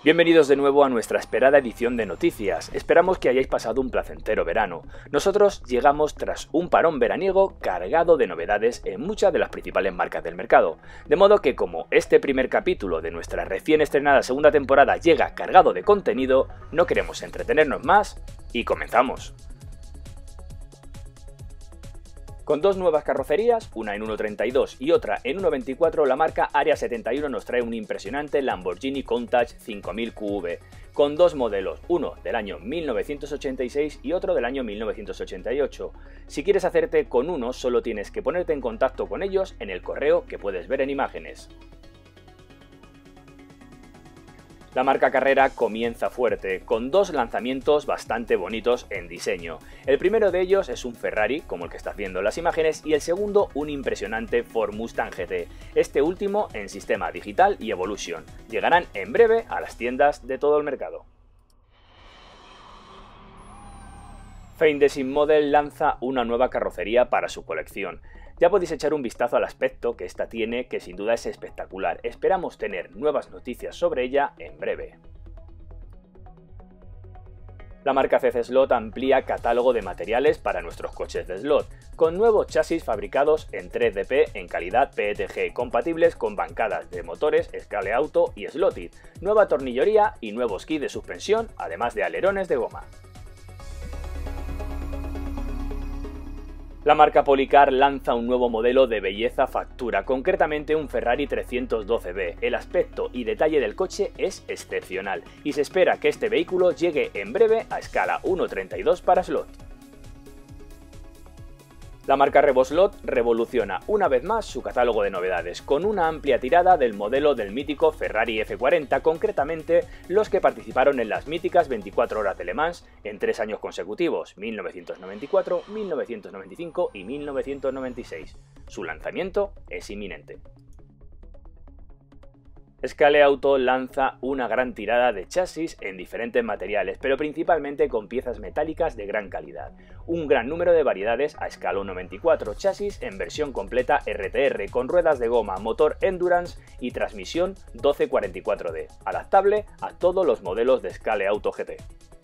Bienvenidos de nuevo a nuestra esperada edición de noticias. Esperamos que hayáis pasado un placentero verano. Nosotros llegamos tras un parón veraniego cargado de novedades en muchas de las principales marcas del mercado. De modo que como este primer capítulo de nuestra recién estrenada segunda temporada llega cargado de contenido, no queremos entretenernos más y comenzamos. Con dos nuevas carrocerías, una en 1.32 y otra en 1.24, la marca Area 71 nos trae un impresionante Lamborghini Countach 5000 QV, con dos modelos, uno del año 1986 y otro del año 1988. Si quieres hacerte con uno, solo tienes que ponerte en contacto con ellos en el correo que puedes ver en imágenes. La marca Carrera comienza fuerte, con dos lanzamientos bastante bonitos en diseño. El primero de ellos es un Ferrari, como el que estás viendo en las imágenes, y el segundo un impresionante Ford Mustang GT, este último en sistema digital y Evolution. Llegarán en breve a las tiendas de todo el mercado. Fein Design Model lanza una nueva carrocería para su colección. Ya podéis echar un vistazo al aspecto que esta tiene, que sin duda es espectacular. Esperamos tener nuevas noticias sobre ella en breve. La marca CC Slot amplía catálogo de materiales para nuestros coches de slot, con nuevos chasis fabricados en 3DP en calidad PETG, compatibles con bancadas de motores Scale Auto y Slotted, nueva tornillería y nuevos kits de suspensión, además de alerones de goma. La marca Policar lanza un nuevo modelo de belleza factura, concretamente un Ferrari 312B. El aspecto y detalle del coche es excepcional y se espera que este vehículo llegue en breve a escala 1.32 para slot. La marca Revoslot revoluciona una vez más su catálogo de novedades, con una amplia tirada del modelo del mítico Ferrari F40, concretamente los que participaron en las míticas 24 horas de Le Mans en 3 años consecutivos, 1994, 1995 y 1996. Su lanzamiento es inminente. Scale Auto lanza una gran tirada de chasis en diferentes materiales, pero principalmente con piezas metálicas de gran calidad. Un gran número de variedades a escala 1.24, chasis en versión completa RTR, con ruedas de goma, motor Endurance y transmisión 1244D, adaptable a todos los modelos de Scale Auto GT.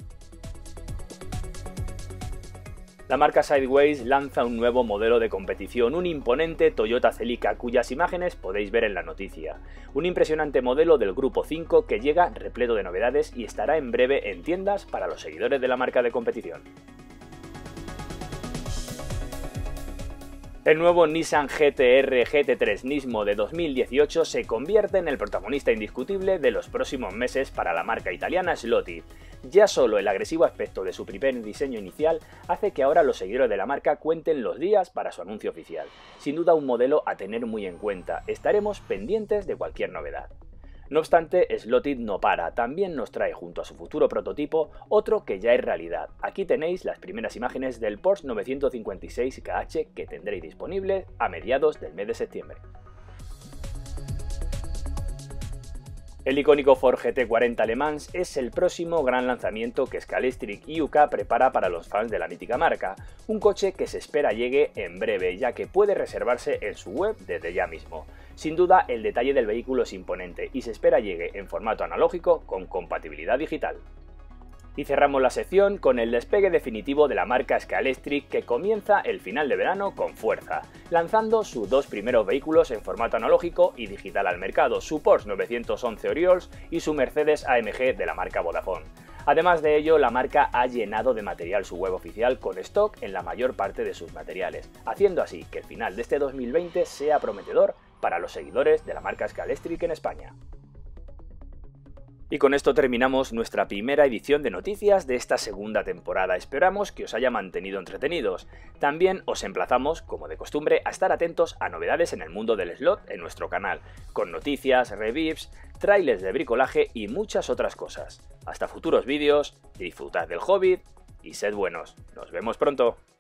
La marca Sideways lanza un nuevo modelo de competición, un imponente Toyota Celica, cuyas imágenes podéis ver en la noticia. Un impresionante modelo del Grupo 5 que llega repleto de novedades y estará en breve en tiendas para los seguidores de la marca de competición. El nuevo Nissan GT-R GT3 Nismo de 2018 se convierte en el protagonista indiscutible de los próximos meses para la marca italiana Slotted. Ya solo el agresivo aspecto de su primer diseño inicial hace que ahora los seguidores de la marca cuenten los días para su anuncio oficial. Sin duda un modelo a tener muy en cuenta, estaremos pendientes de cualquier novedad. No obstante, Slotted no para, también nos trae junto a su futuro prototipo otro que ya es realidad. Aquí tenéis las primeras imágenes del Porsche 956 KH que tendréis disponible a mediados del mes de septiembre. El icónico Ford GT40 Le Mans es el próximo gran lanzamiento que Scalextric y UK prepara para los fans de la mítica marca, un coche que se espera llegue en breve, ya que puede reservarse en su web desde ya mismo. Sin duda, el detalle del vehículo es imponente y se espera llegue en formato analógico con compatibilidad digital. Y cerramos la sección con el despegue definitivo de la marca Scalextric, que comienza el final de verano con fuerza, lanzando sus dos primeros vehículos en formato analógico y digital al mercado, su Porsche 911 Orioles y su Mercedes AMG de la marca Vodafone. Además de ello, la marca ha llenado de material su web oficial con stock en la mayor parte de sus materiales, haciendo así que el final de este 2020 sea prometedor para los seguidores de la marca Scalextric en España. Y con esto terminamos nuestra primera edición de noticias de esta segunda temporada. Esperamos que os haya mantenido entretenidos. También os emplazamos, como de costumbre, a estar atentos a novedades en el mundo del slot en nuestro canal, con noticias, reviews, trailers de bricolaje y muchas otras cosas. Hasta futuros vídeos, disfrutad del Hobbit y sed buenos. Nos vemos pronto.